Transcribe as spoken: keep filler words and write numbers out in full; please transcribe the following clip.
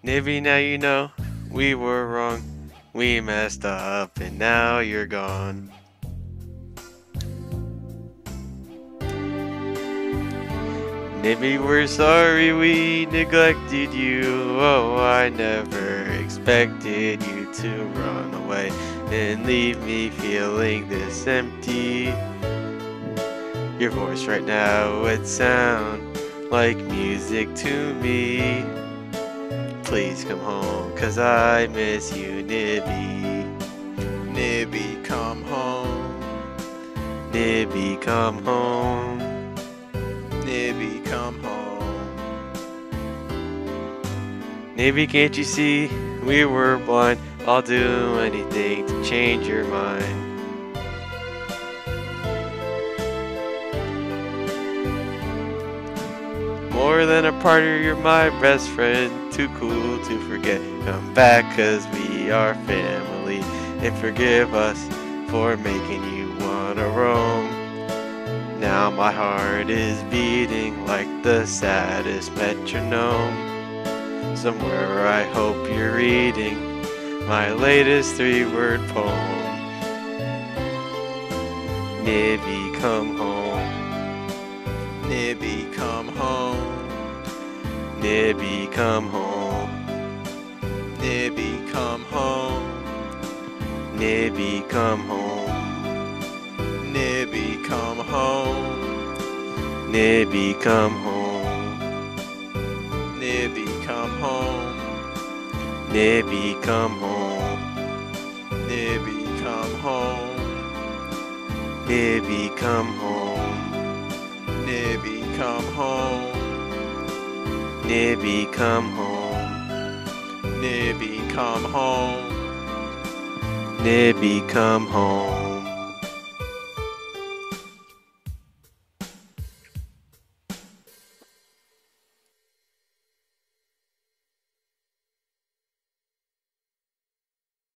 Nibby, now you know we were wrong. We messed up and now you're gone. Nibby, we're sorry we neglected you. Oh, I never expected you to run away and leave me feeling this empty. Your voice right now would sound like music to me. Please come home, cause I miss you, Nibby. Nibby, come home. Nibby, come home. Nibby, come home. Nibby, can't you see we were blind? I'll do anything to change your mind. More than a partner, you're my best friend. Too cool to forget. Come back, cause we are family. And forgive us for making you wanna roam. Now my heart is beating like the saddest metronome. Somewhere I hope you're reading my latest three-word poem. Nibby, come home. Nibby, come home. Nibby, come home. Nibby, come home. Nibby, come home. Nibby, come home. Nibby, come home. Nibby, come home. Nibby, come home. Nibby, come home. Nibby, come home. Nibby, come home. Nibby, come home. Nibby, come home. Nibby, come home.